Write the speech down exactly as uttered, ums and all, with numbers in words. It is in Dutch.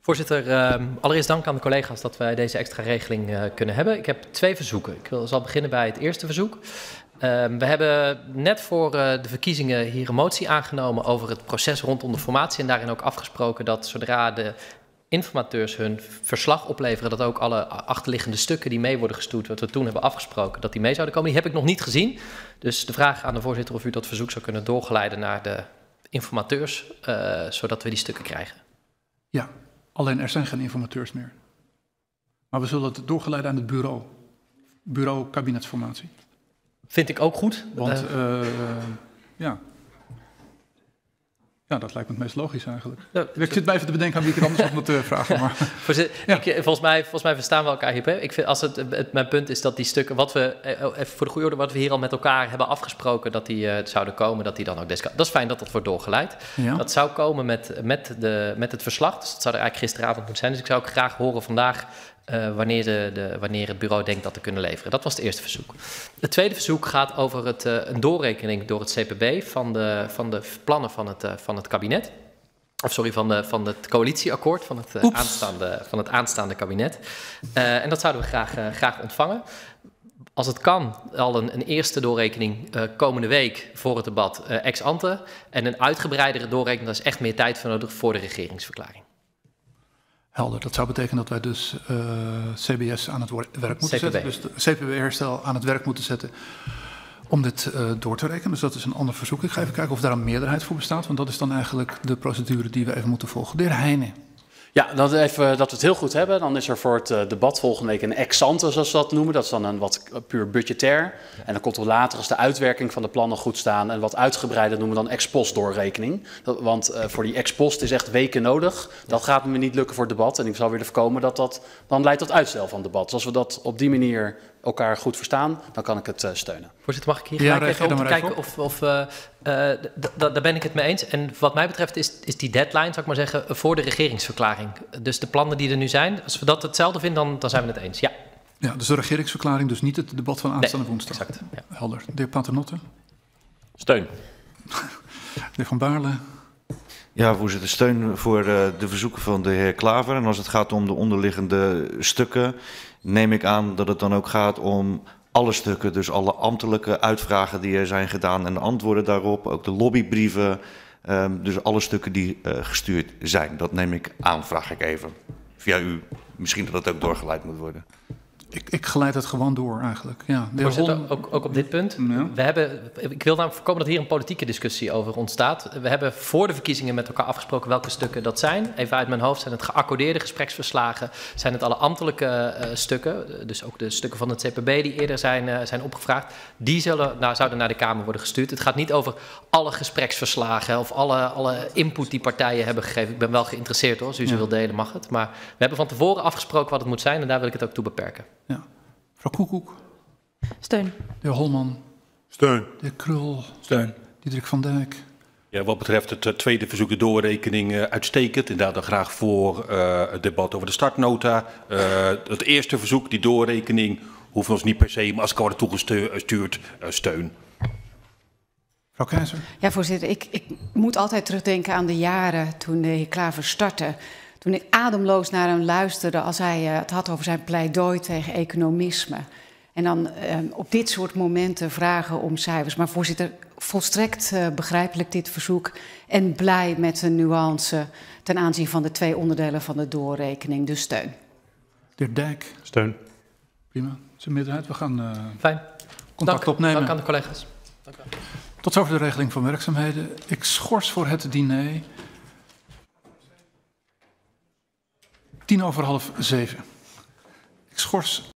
Voorzitter, uh, allereerst dank aan de collega's dat wij deze extra regeling uh, kunnen hebben. Ik heb twee verzoeken. Ik wil, zal beginnen bij het eerste verzoek. Uh, we hebben net voor uh, de verkiezingen hier een motie aangenomen over het proces rondom de formatie. En daarin ook afgesproken dat zodra de informateurs hun verslag opleveren, dat ook alle achterliggende stukken die mee worden gestuurd, wat we toen hebben afgesproken, dat die mee zouden komen. Die heb ik nog niet gezien. Dus de vraag aan de voorzitter of u dat verzoek zou kunnen doorgeleiden naar de informateurs, uh, zodat we die stukken krijgen. Ja, alleen er zijn geen informateurs meer. Maar we zullen het doorgeleiden aan het bureau. Bureau kabinetsformatie. Vind ik ook goed. Want uh, uh, ja. Ja, dat lijkt me het meest logisch eigenlijk. Ja, ik zit mij even te bedenken aan wie ik het anders nog moet uh, vragen. Maar. Ja. Ik, volgens, mij, volgens mij verstaan we elkaar hier. Ik vind, als het, het, mijn punt is dat die stukken, wat we, even voor de goede orde, wat we hier al met elkaar hebben afgesproken, dat die uh, zouden komen, dat die dan ook deze. Dat is fijn dat dat wordt doorgeleid. Ja. Dat zou komen met, met, de, met het verslag. Dus dat zou er eigenlijk gisteravond moeten zijn. Dus ik zou ook graag horen vandaag Uh, wanneer, de, de, wanneer het bureau denkt dat te kunnen leveren. Dat was het eerste verzoek. Het tweede verzoek gaat over het, uh, een doorrekening door het C P B van de, van de plannen van het, uh, van het kabinet. Of sorry, van, de, van het coalitieakkoord van het, uh, aanstaande, van het aanstaande kabinet. Uh, en dat zouden we graag, uh, graag ontvangen. Als het kan, al een, een eerste doorrekening uh, komende week voor het debat uh, ex ante. En een uitgebreidere doorrekening, daar is echt meer tijd voor nodig voor de regeringsverklaring. Helder, dat zou betekenen dat wij dus uh, C B S aan het werk moeten C P B. zetten. Dus de C P B-herstel aan het werk moeten zetten om dit uh, door te rekenen. Dus dat is een ander verzoek. Ik ga even kijken of daar een meerderheid voor bestaat. Want dat is dan eigenlijk de procedure die we even moeten volgen. De heer Heijnen. Ja, dat, even, dat we het heel goed hebben. Dan is er voor het uh, debat volgende week een ex ante, zoals we dat noemen. Dat is dan een wat puur budgetair. En dan komt er later, als de uitwerking van de plannen goed staan, en wat uitgebreider noemen we dan ex post doorrekening. Dat, want uh, voor die ex post is echt weken nodig. Dat gaat me niet lukken voor het debat. En ik zal weer voorkomen dat dat dan leidt tot uitstel van het debat. Dus als we dat op die manier elkaar goed verstaan, dan kan ik het uh, steunen. Voorzitter, mag ik hier ja, gelijk even om te kijken of, of uh, uh, daar ben ik het mee eens. En wat mij betreft is, is die deadline, zou ik maar zeggen, voor de regeringsverklaring. Dus de plannen die er nu zijn, als we dat hetzelfde vinden, dan, dan zijn we het eens. Ja. Ja, dus de regeringsverklaring, dus niet het debat van aanstaande nee, woensdag. Exact. Ja. Helder. De heer Paternotte. Steun. De heer Van Baarle. Ja, voorzitter, steun voor uh, de verzoeken van de heer Klaver. En als het gaat om de onderliggende stukken, neem ik aan dat het dan ook gaat om alle stukken. Dus alle ambtelijke uitvragen die er zijn gedaan en de antwoorden daarop. Ook de lobbybrieven. Um, dus alle stukken die uh, gestuurd zijn. Dat neem ik aan, vraag ik even. Via u. Misschien dat het ook doorgeleid moet worden. Ik, ik geleid het gewoon door eigenlijk. Ja, Voorzitter, ook, ook op dit punt. Ja. We hebben, ik wil namelijk voorkomen dat hier een politieke discussie over ontstaat. We hebben voor de verkiezingen met elkaar afgesproken welke stukken dat zijn. Even uit mijn hoofd zijn het geaccordeerde gespreksverslagen. Zijn het alle ambtelijke uh, stukken. Dus ook de stukken van het C P B die eerder zijn, uh, zijn opgevraagd. Die zullen, nou, zouden naar de Kamer worden gestuurd. Het gaat niet over alle gespreksverslagen of alle, alle input die partijen hebben gegeven. Ik ben wel geïnteresseerd hoor, als u ze ja. wil delen mag het. Maar we hebben van tevoren afgesproken wat het moet zijn en daar wil ik het ook toe beperken. Ja. Mevrouw Koekoek. Steun. De heer Holman. Steun. De heer Krul. Steun. Diederik van Dijk. Ja, wat betreft het tweede verzoek, de doorrekening, uh, uitstekend. Inderdaad, dan graag voor uh, het debat over de startnota. Uh, het eerste verzoek, die doorrekening, hoeft ons niet per se, maar als het kan worden toegestuurd, uh, steun. Mevrouw Keizer. Ja, voorzitter, ik, ik moet altijd terugdenken aan de jaren toen de heer Klaver startte. Toen ik ademloos naar hem luisterde als hij uh, het had over zijn pleidooi tegen economisme. En dan uh, op dit soort momenten vragen om cijfers. Maar voorzitter, volstrekt uh, begrijpelijk dit verzoek. En blij met de nuance ten aanzien van de twee onderdelen van de doorrekening. Dus steun. De heer Dijk. Steun. Prima. Het is een meerderheid. We gaan uh, Fijn. contact Dank, opnemen. Dank aan de collega's. Dank u. Tot zover de regeling van werkzaamheden. Ik schors voor het diner. Tien over half zeven. Ik schors